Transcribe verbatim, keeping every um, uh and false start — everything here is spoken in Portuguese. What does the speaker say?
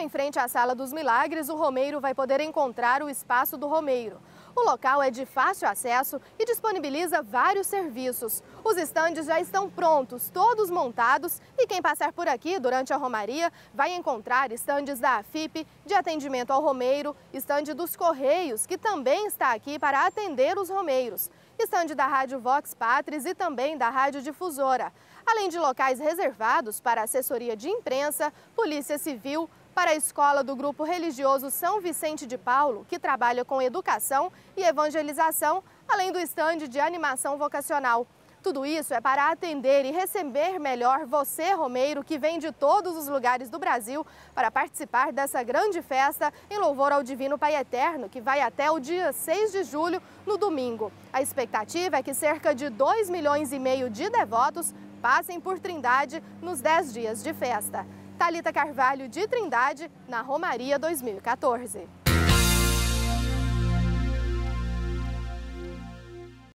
Em frente à Sala dos Milagres, o romeiro vai poder encontrar o Espaço do Romeiro. O local é de fácil acesso e disponibiliza vários serviços. Os estandes já estão prontos, todos montados, e quem passar por aqui durante a romaria vai encontrar estandes da AFIP de atendimento ao romeiro, estande dos Correios, que também está aqui para atender os romeiros, estande da Rádio Vox Patris e também da Rádio Difusora, além de locais reservados para assessoria de imprensa, Polícia Civil, para a escola do Grupo Religioso São Vicente de Paulo, que trabalha com educação e evangelização, além do estande de animação vocacional. Tudo isso é para atender e receber melhor você, romeiro, que vem de todos os lugares do Brasil para participar dessa grande festa em louvor ao Divino Pai Eterno, que vai até o dia seis de julho, no domingo. A expectativa é que cerca de dois milhões e meio de devotos passem por Trindade nos dez dias de festa. Thalita Carvalho, de Trindade, na Romaria dois mil e quatorze.